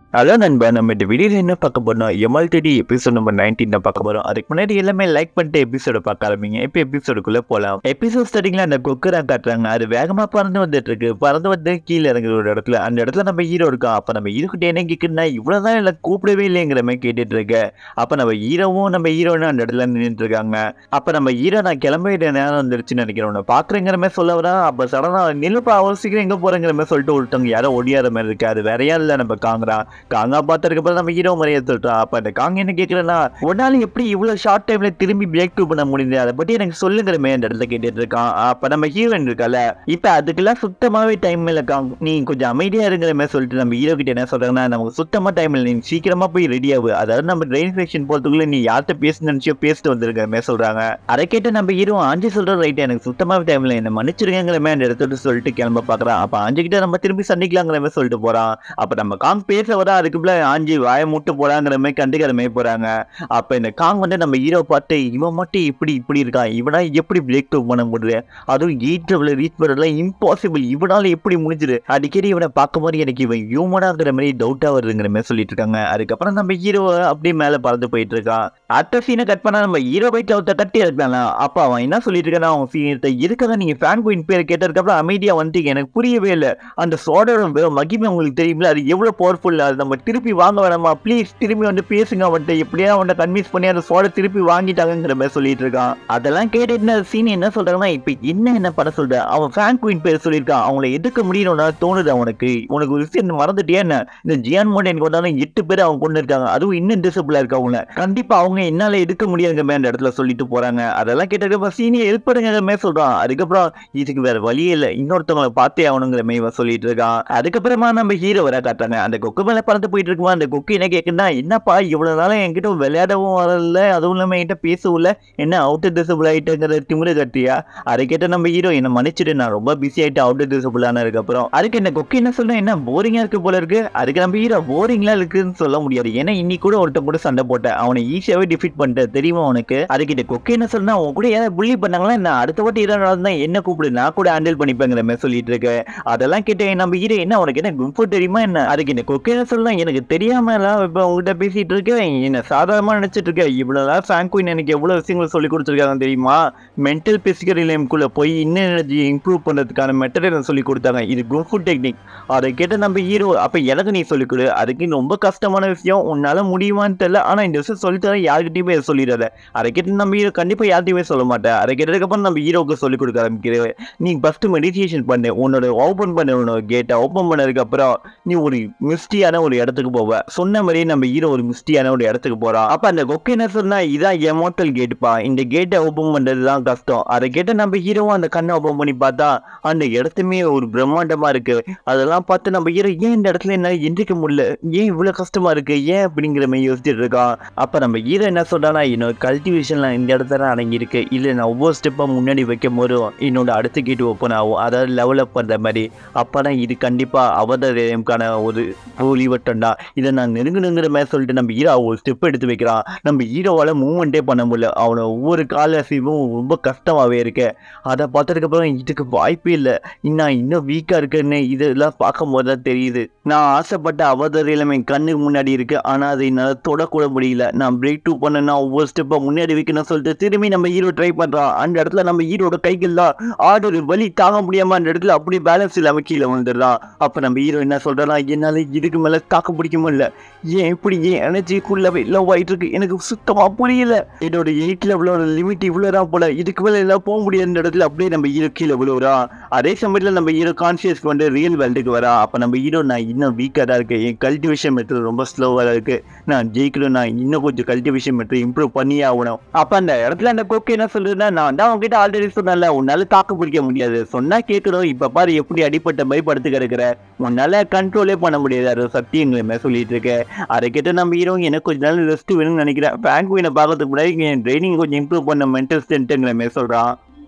Hello நண்பா, நம்ம இந்த வீடியோல என்ன பார்க்க போறோம்? எம்எல்டிடி எபிசோட் நம்பர் 19 தான் பார்க்க போறோம். அதுக்கு முன்னாடி எல்லாமே லைக் பண்ணிட்டு எபிசோட பார்க்க ஆரம்பிங்க. இப்போ எபிசோடுக்குள்ள போலாம். எபிசோட் ஸ்டார்டிங்ல அந்த கொக்கரா காட்டுறாங்க. அது வேகமா பறந்து வந்துட்டு இருக்கு. பறந்து வந்து கீழே இறங்குற ஒரு இடத்துல, அந்த இடத்துல நம்ம ஹீரோ இருக்கோம். அப்ப நம்ம ஹீரோ கிட்ட என்ன கேக்குதுன்னா, இவ்வளவுதான் என்ன கூப்பிடவே இல்லைங்கிற மாதிரி கேட்டுட்டு இருக்க. அப்ப நம்ம ஹீரோவும் நம்ம ஹீரோனும் அந்த இடத்துல நின்றுட்டு இருக்காங்க. அப்ப நம்ம ஹீரோ நான் கிளம்ப வேண்டிய நேரம் வந்துருச்சுன்னு நினைக்கிறேன். உன்னை பாக்குறேங்கிற மாதிரி சொல்ல வரா. அப்ப சடனா நில்லுப்பா, அவ்வளவு சீக்கிரம் எங்க போறேங்கிற மாதிரி சொல்லிட்டு ஒருத்தவங்க யாரோ ஒடியாத மாதிரி இருக்கு. அது வேற யாரும் இல்ல, நம்ம காங்கரா. காங்கா பார்த்ததுக்கு அப்புறம் நம்ம ஹீரோ மரியாதை சொல்றான். அப்ப அந்த காங்க என்ன கேட்கறேன்னா, உன்னால எப்படி இவ்வளவு ஷார்ட் டைம்ல திரும்பி பிரேக் டூ பண்ண முடியுது, அதை பத்தி எனக்கு சொல்லுங்கிறமே அந்த இடத்துல கேட்டுட்டு இருக்கான். அப்ப நம்ம ஹீரோயின் இருக்கால, இப்ப அதுக்கெல்லாம் சுத்தமாவே டைம் இல்ல காங், நீ கொஞ்சம் அமைதியா இருக்கிற மாதிரி சொல்லிட்டு நம்ம ஹீரோ கிட்ட என்ன சொல்றாங்கன்னா, நமக்கு சுத்தமா டைம் இல்லை, நீ சீக்கிரமா போய் ரெடி ஆகு, அதாவது நம்ம ட்ரெயின் செக்ஷன் போறதுக்குள்ள நீ யார்கிட்ட பேச நினைச்சோ பேசிட்டு வந்திருக்கிற மாதிரி சொல்றாங்க. அதை கேட்டு நம்ம ஹீரோ ஆஞ்சி சொல்ற ரைட், எனக்கு சுத்தமாவே டைம் இல்லை, என்ன மன்னிச்சிருங்கிற மாதிரி அந்த இடத்துல சொல்லிட்டு கிளம்ப பாக்குறான். அப்ப ஆஞ்சி கிட்ட நம்ம திரும்பி சந்திக்கலாங்கிற மாதிரி சொல்லிட்டு போறான். அப்ப நம்ம காங் பேச வர, அதுக்குள்ள ஆஞ்சி வாய முட்டு போறாங்கிற மாதிரி கண்டுக்கிற மாதிரி போறாங்க. அப்ப இந்த காங் வந்து நம்ம ஹீரோ பார்த்து, இவன் மட்டும் இப்படி இருக்கான், இவனா எப்படி பிரேக் டூ பண்ண முடியுது, அதுவும் ஈட்டபிள் ரீச் பண்ணலாம் இம்பாசிபிள், இவனால எப்படி முடிஞ்சிரு, அடிக்கடி இவனை பார்க்கும் போது எனக்கு இவன் ஹியூமனாங்கிற மாதிரி டவுட்டா வருதுங்கிற மாதிரி சொல்லிட்டு இருக்காங்க. அதுக்கப்புறம் நம்ம ஹீரோ அப்படியே மேல பறந்து போயிட்டு இருக்கான். அடுத்த சீனை கட் பண்ணா நம்ம ஹீரோ பைக்ல ஒருத்த கட்டி இருக்கான். அப்ப அவன் என்ன சொல்லிட்டு இருக்கான், அவன் சீனத்தை இருக்கதான் நீங்க ஃபேன் குயின் பேர் கேட்டதுக்கப்புறம் அமைதியா வந்து எனக்கு புரியவே இல்லை, அந்த சோடோட மகிமை உங்களுக்கு தெரியுமில்ல, அது எவ்வளவு பவர்ஃபுல், அது நம்ம திருப்பி வாங்க வேணாமா, ப்ளீஸ் திரும்பி வந்து பேசுங்க அவன்கிட்ட, எப்படியா அவனை கன்வின்ஸ் பண்ணி அந்த சோட திருப்பி வாங்கிட்டாங்கிற மாதிரி சொல்லிட்டு இருக்கான். அதெல்லாம் கேட்டுட்டு சீன் என்ன சொல்றாங்கன்னா, இப்ப என்ன பண்ண சொல்ற, அவன் ஃபேன் குயின் பேர் சொல்லியிருக்கான், அவங்களை எதுக்க முடியணும்னா தோணுது உனக்கு ஒரு விஷயம் மறந்துட்டியா என்ன, இந்த ஜியான் மோட் எனக்கு வந்தாலும் 8 பேர் அவங்க கொண்டு இருக்காங்க, அதுவும் இன்னும் டிசபிளா இருக்க, அவங்க கண்டிப்பா அவங்க என்னால எடுக்க முடியாதுங்க மாதிரி அந்த இடத்துல சொல்லிட்டு போறாங்க. அதெல்லாம் கேட்டதுக்கப்புறம் சீனியை ஹெல்ப் பண்ணுங்கிற மாதிரி சொல்றான். அதுக்கப்புறம் இதுக்கு வேற வழியே இல்லை, இன்னொருத்தவங்களை பார்த்தே ஆகணுங்கிற மாதிரி சொல்லிட்டு இருக்கான். அதுக்கப்புறமா நம்ம ஹீரோ வர காட்டுறாங்க. அந்த கொக்கு மேல பறந்து போயிட்டு இருக்குமா, அந்த கொக்கு என்ன கேக்குன்னா, என்னப்பா இவ்வளவு நாளும் என்கிட்ட விளையாடவும் வரல, அதுவும் இல்லாம என்கிட்ட பேசவும் இல்ல, என்ன அவுட்டர் டிசபிள் ஆயிட்டேங்கிற திமிரு கட்டியா. அதை கேட்ட நம்ம ஹீரோ, என்ன மன்னிச்சிட்டு, நான் ரொம்ப பிஸி ஆயிட்டு அவுட்டர் டிசபிள் ஆனதுக்கு அப்புறம். அதுக்கு என்ன கொக்கு என்ன சொல்ல, என்ன போரிங்கா இருக்கு போல இருக்கு. அதுக்கு நம்ம ஹீரோ, போரிங்லாம் இருக்குன்னு சொல்ல முடியாது, ஏன்னா இன்னைக்கு கூட ஒருத்தன் கூட சண்டை போட்டேன், அவனை ஈஸியாவே டிஃபீட் பண்ணிட்டேன் தெரியுமா உனக்கு. அதுக்கிட்ட கொக்கு என்ன சொன்னா, உன் கூட ஏதாவது புள்ளி பண்ணாங்களா, நான் அடுத்த வாட்டி தான் என்ன கூப்பிடு, நான் கூட ஹேண்டில் பண்ணிப்பேங்கிற மாதிரி சொல்லிட்டு இருக்கேன். அதெல்லாம் கேட்டு நம்ம ஹீரோ, என்ன உனக்கு என்ன கும்பு தெரியுமா என்ன. அதுக்கு என்ன கொக்கு என்ன சொல்லலாம், எனக்கு தெரியாம எல்லாம் இப்ப உங்ககிட்ட பேசிட்டு இருக்கேன், என்ன சாதாரணமா நினைச்சிட்டு இருக்கேன், இவ்வளவு ஃபேன் குயின் எனக்கு எவ்வளவு விஷயங்கள் சொல்லி கொடுத்துருக்காங்க தெரியுமா, மென்டல் பிசிக்கல் ரிலேம்குள்ள போய் இன்னும் எனர்ஜி இம்ப்ரூவ் பண்றதுக்கான மெத்தட் சொல்லி கொடுத்தாங்க, இது கும்பு டெக்னிக். அதை கேட்ட நம்ம ஹீரோ, அப்ப எனக்கு நீ சொல்லிக் கொடு, அதுக்கு ரொம்ப கஷ்டமான விஷயம், உன்னால முடியுமான்னு தெரியல, ஆனா இந்த விஷயம் சொல்லித்தர யாருக்கிட்டையுமே சொல்லிடாத. அதை கேட்டு நம்ம ஹீரோ கண்டிப்பா யார்ட்டையுமே சொல்ல மாட்டேன். அதை கேட்டதுக்கு அப்புறம் நம்ம ஹீரோக்கு சொல்லிக் கொடுக்க ஆரம்பிக்கிறேன். நீ ஃபர்ஸ்ட் மெடிடேஷன் பண்ணு, உன்னோட ஓபன் பண்ண உன்னோட கேட்டை ஓபன் பண்ணதுக்கு அப்புறம் நீ ஒரு மிஸ்டியான ஒரு இடத்துக்கு போவ. சொன்ன மாதிரி நம்ம ஹீரோ ஒரு மிஸ்டியான ஒரு இடத்துக்கு போறான். அப்ப அந்த கொக்கு என்ன சொன்னா, இதான் எமோட்டல் கேட்டுப்பா, இந்த கேட்டை ஓபன் பண்றதுதான் கஷ்டம். அதை கேட்ட நம்ம ஹீரோவும் அந்த கண்ணை ஓபன் பண்ணி பார்த்தா அந்த இடத்துமே ஒரு பிரம்மாண்டமா இருக்கு. அதெல்லாம் பார்த்து நம்ம ஹீரோ, ஏன் இந்த இடத்துல என்ன எந்திரிக்க முடியல, ஏன் இவ்வளவு கஷ்டமா இருக்கு, ஏன் அப்படிங்கிற மாதிரி யோசிச்சுட்டு இருக்கான். அப்ப நம்ம ஹீரோ என்ன சொல்றானா, என்னோட கல்டிவேஷன்லாம் இந்த இடத்துல அடங்கி இருக்கு, இல்ல நான் ஒவ்வொரு ஸ்டெப்பா முன்னாடி வைக்கும் போதும் என்னோட அடுத்த கேட்டு ஓப்பன் ஆகும், அதாவது லெவலப் பண்ற மாதிரி. அப்பதான் இது கண்டிப்பா அவதாரம்கான ஒரு ஒளிவட்டம்டா, இதை நான் நெருங்குங்கிற மாதிரி சொல்லிட்டு நம்ம ஹீரோ ஒரு ஸ்டெப் எடுத்து வைக்கிறான். நம்ம ஹீரோவால மூவ்மெண்ட்டே பண்ண முடியல, அவனை ஒவ்வொரு கால அசைவும் ரொம்ப கஷ்டமாவே இருக்கு. அதை பார்த்ததுக்கு அப்புறம் இதுக்கு வாய்ப்பே இல்லை, நான் இன்னும் வீக்கா இருக்குன்னு இதெல்லாம் பார்க்கும் போது தான் தெரியுது, நான் ஆசைப்பட்ட அவதாரம் என் கண்ணுக்கு முன்னாடி இருக்கு, ஆனா அதை என்னால தொடக்கூட முடியல, நான் பிரேக் டூ பண்ணனா ஒவ்வொரு ஸ்டெப்பா முன்னாடி வைக்கணும்னு சொல்லிட்டு திரும்பி நம்ம ஹீரோ ட்ரை பண்றான். அந்த இடத்துல நம்ம ஹீரோட கைகள்லாம் ஆர்டர் வலி தாங்க முடியாம அந்த இடத்துல அப்படியே பேலன்ஸ் இல்லாம கீழே வந்துடுறான். அப்ப நம்ம ஹீரோ என்ன சொல்றான், என்னால இதுக்கு மேல தாக்க பிடிக்க முடியல, ஏன் இப்படி ஏன் எனர்ஜிக்குள்ளவே லவ் ஆயிட்டு இருக்கு, எனக்கு சுத்தமா புரியல, என்னோட 8 லெவலோட லிமிட் இவ்வளவுதான் போல, இதுக்கு மேல எல்லாம் போக முடியாத இடத்துல அப்படியே நம்ம ஹீரோ கீழே விழுவுறான். அதே சமயத்துல நம்ம ஹீரோ கான்சியஸ்க்கு வந்து ரியல் வேர்ல்டுக்கு வரா. அப்ப நம்ம ஹீரோ, நான் இன்னும் வீக்கா தான் இருக்கு, என் கல்டிவேஷன் மெத்தட் ரொம்ப ஸ்லோவா இருக்கு, நான் ஜெயிக்கணும், நான் இன்னும் கொஞ்சம் கல்டிவேஷன் மெத்தட் இம்ப்ரூவ் பண்ணியே ஆகணும். அப்ப அந்த இடத்துல அந்த கொக்கு என்ன சொல்றதுன்னா, நான் தான் உங்ககிட்ட ஆல்ரெடி சொன்னேன்ல, உன்னால தாக்கு பிடிக்க முடியாது, சொன்னா கேட்கணும், இப்ப பாரு எப்படி அடிப்பட்ட பயப்படுத்து கிடக்குற, உன்னால கண்ட்ரோலே பண்ண முடியாது, அது சத்தியங்கிற மாதிரி சொல்லிட்டு இருக்க. அதை கேட்டு நம்ம ஹீரோ, எனக்கு கொஞ்ச நாள் ரெஸ்ட் வேணும்னு நினைக்கிறேன், பேங்குவினை பார்க்கறதுக்கு முன்னாடி என் ட்ரைனிங் கொஞ்சம் இம்ப்ரூவ் பண்ண மென்டல் ஸ்ட்ரென்த்ங்கிற மாதிரி சொல்றான்.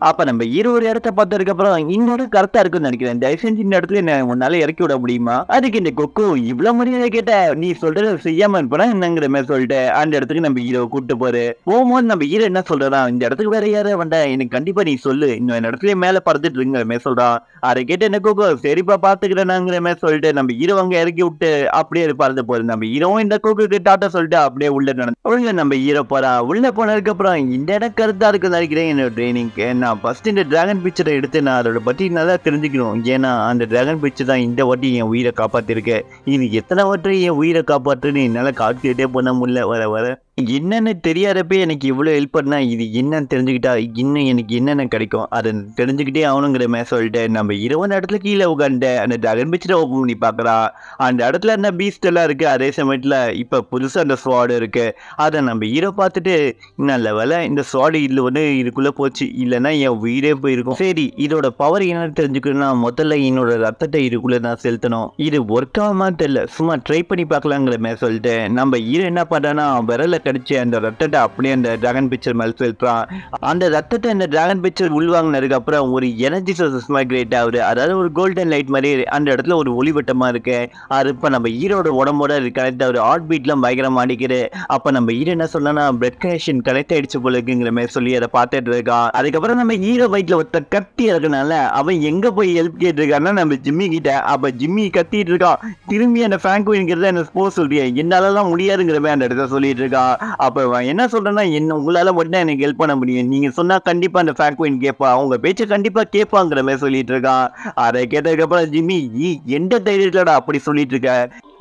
அப்ப நம்ம ஒரு இடத்த பார்த்ததுக்கு அப்புறம் இன்னொரு கரெக்டா இருக்குன்னு நினைக்கிறேன். தயவு செஞ்சு இந்த இடத்துல என்ன உன்னால இறக்கி விட முடியுமா? அதுக்கு இந்த கொக்கு இவ்வளவு மரியாதை கேட்ட நீ சொல்றத செய்யாம இருப்பா என்னங்கிற மாதிரி சொல்லிட்டு அந்த இடத்துக்கு நம்ம ஹீரோ கூட்டு போகும்போது நம்ம ஹீரோ என்ன சொல்றா, இந்த இடத்துக்கு வேற யாரும் வேண்டாம், எனக்கு கண்டிப்பா நீ சொல்லு, இன்னும் இடத்துல மேல பறந்துட்டு இருக்குங்கிற மாதிரி சொல்றான். அதை கேட்டு என்ன கொக்கு சரிப்பா பாத்துக்கிறேனாங்கிற மாதிரி சொல்லிட்டு நம்ம ஹீரோ அங்க இறக்கி விட்டு அப்படியே பறந்து போகுது. நம்ம ஹீரோவும் இந்த கொக்குக்கு டாட்டா சொல்லிட்டு அப்படியே உள்ள நடந்து நம்ம ஹீரோ போறா. உள்ள போனதுக்கு அப்புறம் இந்த இடம் கருத்தா இருக்குன்னு நினைக்கிறேன் என்னோட ட்ரைனிங்க்கு. நான் ஃபர்ஸ்ட் இந்த டிராகன் பிக்சரை எடுத்து நான் அதோட பத்தி நல்லா தெரிஞ்சுக்கணும். ஏன்னா அந்த டிராகன் பிக்சர் தான் இந்த வாட்டி என் உயிரை காப்பாத்திருக்கு. இது எத்தனை வாட்டி என் உயிரை காப்பாற்றுன்னு என்னால காத்துக்கிட்டே பண்ண முடியல. வர வர என்னன்னு தெரியாதப்ப எனக்கு இவ்வளவு ஹெல்ப் பண்ணா இது என்னன்னு தெரிஞ்சுக்கிட்டா இன்னும் எனக்கு என்னென்ன கிடைக்கும் அதை தெரிஞ்சுக்கிட்டே ஆகணுங்கிற மாதிரி சொல்லிட்டு நம்ம 20 இடத்துல கீழே உட்காந்து அந்த டிராகன் பிக்சரை ஓப்பன் பண்ணி பாக்குறா. அந்த இடத்துல அந்த பீஸ்ட் எல்லாம் இருக்கு. அதே சமயத்துல இப்ப புதுசா அந்த ஸ்வாடு இருக்கு. அதை நம்ம ஹீரோ பார்த்துட்டு நல்ல வேலை இந்த ஸ்வாடு இதுல வந்து இதுக்குள்ள போச்சு, இல்லைன்னா என் உயிரே போயிருக்கும். சரி இதோட பவர் என்னன்னு தெரிஞ்சுக்கணும்னா முதல்ல என்னோட ரத்தத்தை இதுக்குள்ள நான் செலுத்தணும். இது ஒர்க் ஆகாம தெரியல, சும்மா ட்ரை பண்ணி பார்க்கலாங்கிற மாதிரி சொல்லிட்டு நம்ம ஹீரோ என்ன பண்றான்னா விரல கடிச்சு அந்த ரத்தத்தை அப்படியே அந்த டிராகன் பிக்சர் மேல செலுத்துறான். அந்த ரத்தத்தை அந்த டிராகன் பிக்சர் உள்வாங்கினதுக்கு அப்புறம் ஒரு எனர்ஜி சோர்சஸ் மாதிரி கிரியேட் ஆகுது. அதாவது ஒரு கோல்டன் லைட் மாதிரி அந்த இடத்துல ஒரு ஒளிவட்டமா இருக்கு. அது இப்ப நம்ம ஹீரோட உடம்போட கனெக்ட் ஆகுது. ஹார்ட் பீட்லாம் பயங்கரமா அடிக்குது. அப்ப நம்ம ஹீரோ என்ன சொல்லனா பிளட் கனெக்ஷன் கனெக்ட் ஆயிடுச்சு போல இருக்குங்கிற மாதிரி சொல்லி அதை பார்த்துட்டு இருக்கான். அதுக்கப்புறம் நம்ம ஹீரோ வயிற்றுல ஒருத்த கத்தி இருக்கனால அவன் எங்க போய் ஹெல்ப் கேட்டிருக்கான்னா நம்ம ஜிம்மி கிட்ட. அப்ப ஜிம்மி கத்திட்டு இருக்கான், திரும்பி அந்த ஃபிராங்கோங்கிறத என்ன போ சொல்றியா, என்னாலலாம் முடியாதுங்கிற மாதிரி அந்த இடத்த சொல்லிட்டு இருக்கான். அப்ப என்ன சொல்றேன்னா என்ன உங்களால மட்டும் எனக்கு ஹெல்ப் பண்ண முடியும், நீங்க சொன்னா கண்டிப்பா அந்த ஃபிராங்கோயின் கேட்பா, அவங்க பேச்ச கண்டிப்பா கேட்பாங்கிற மாதிரி சொல்லிட்டு இருக்கான். அதை கேட்டதுக்கு அப்புறம் ஜிம்மி எந்த தைரியத்துலடா அப்படி சொல்லிட்டு இருக்க,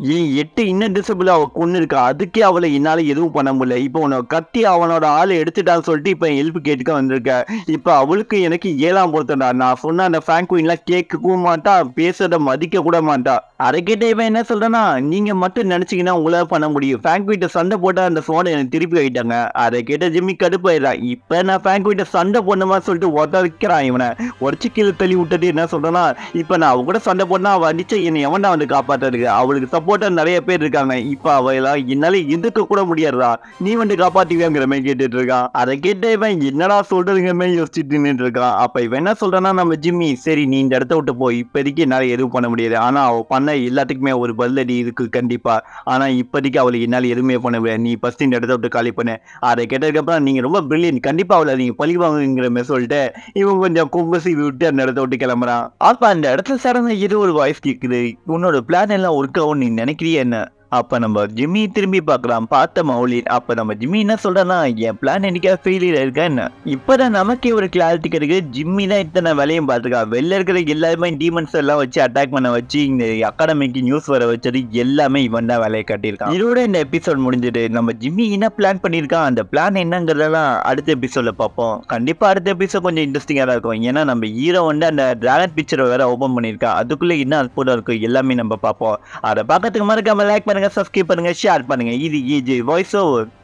8 இன்னும் டிசபிள் அவ கொண்டு இருக்கா, அதுக்கே அவளை என்னால எதுவும் பண்ண முடியல. இப்போ உனக்கு கத்தி அவனோட ஆளை எடுத்துட்டான்னு சொல்லிட்டு இப்ப ஹெல்ப் கேட்டுக்க வந்திருக்க. இப்ப அவளுக்கு எனக்கு 7ஆம் பொருத்தம்டா. நான் சொன்ன அந்த ஃபிராங்கோயின்லாம் கேட்கவும் மாட்டா, பேசுறத மதிக்க கூட மாட்டா. அதை கேட்ட இவன் என்ன சொல்றேன்னா நீங்க மட்டும் நினைச்சீங்கன்னா உங்களால பண்ண முடியும், ஃபிராங்கோயிட்ட சண்டை போட்டா அந்த சோனை எனக்கு திருப்பி ஆயிட்டாங்க. அதை கேட்ட ஜிம்மி கடுப்பாயிடுறான். இப்ப நான் ஃபிராங்கோயிட்ட சண்டை போடணுமா சொல்லிட்டு உதவிக்கிறான். இவனை உடச்சு கீழே தள்ளி விட்டுட்டு என்ன சொல்றேன்னா இப்ப நான் அவ கூட சண்டை போட்டா அவ அடிச்சு என்னை எவன்டா வந்து காப்பாத்துறதுக்கு, அவளுக்கு சப்போர்ட்டா நிறைய பேர் இருக்காங்க. இப்ப அவளா என்னால எதிர்க்க கூட முடியாதுடா, நீ வந்து காப்பாத்திக்கிற மாதிரி கேட்டுட்டு இருக்கான். அதை கேட்ட இவன் என்னடா சொல்றதுங்கிற மாதிரி யோசிச்சுட்டு நின்றுட்டு இருக்கான். அப்ப இவன் என்ன சொல்றான்னா நம்ம ஜிம்மி சரி நீ இந்த இடத்த விட்டு போய், இப்போதைக்கு என்னால எதுவும் பண்ண முடியாது, ஆனா அவ பண்ண எல்லாத்துக்குமே ஒரு பதிலடி இருக்கு கண்டிப்பா, ஆனா இப்போதைக்கு அவளுக்கு என்னால எதுவுமே பண்ண முடியாது, நீ ஃபர்ஸ்ட் இந்த இடத்த விட்டு காலி பண்ணு. அதை கேட்டதுக்கு அப்புறம் நீங்க ரொம்ப பிரில்லியன்ட், கண்டிப்பா அவளை நீங்க பழி வாங்குங்கிற மாதிரி சொல்லிட்டு இவன் கொஞ்சம் கும்பசி விட்டு அந்த இடத்த விட்டு கிளம்புறான். அப்ப அந்த இடத்துல சடனா ஏதோ ஒரு வாய்ஸ் கேக்குது, உன்னோட பிளான் எல்லாம் ஒர்க் ஆகும் நீ நினைக்கிறிய என்ன? அப்ப நம்ம ஜிம்மி திரும்பி பார்க்கலாம். பார்த்த மௌலின். அப்ப நம்ம ஜிம்மி என்ன சொல்றேன்னா என் பிளான் என்னைக்கா ஃபெயிலியர் இருக்கா என்ன? இப்பதான் நமக்கே ஒரு கிளாரிட்டி கிடைக்குது. ஜிம்மி தான் இத்தனை வேலையும் பார்த்துக்கா, வெளில இருக்கிற எல்லாருமே டீமன்ஸ் எல்லாம் வச்சு அட்டாக் பண்ண வச்சு இந்த அகாடமிக்கு நியூஸ் வர வச்சது எல்லாமே இவன் தான் வேலையை காட்டியிருக்கான். இதோட இந்த எபிசோட் முடிஞ்சுட்டு நம்ம ஜிம்மி என்ன பிளான் பண்ணியிருக்கான், அந்த பிளான் என்னங்கிறதெல்லாம் அடுத்த எபிசோட்ல பார்ப்போம். கண்டிப்பா அடுத்த எபிசோட் கொஞ்சம் இன்ட்ரெஸ்டிங்கா தான் இருக்கும். ஏன்னா நம்ம ஹீரோ வந்து அந்த டிராகன் பிக்சரை வேற ஓபன் பண்ணியிருக்கா, அதுக்குள்ள என்ன அற்புதம் இருக்கும் எல்லாமே நம்ம பார்ப்போம். அதை பார்க்கறதுக்கு மறக்காம லைக் பண்ணுங்க, சப்ஸ்கிரைப் பண்ணுங்க, ஷேர் பண்ணுங்க. இது EJ வாய்ஸ் ஓவர்.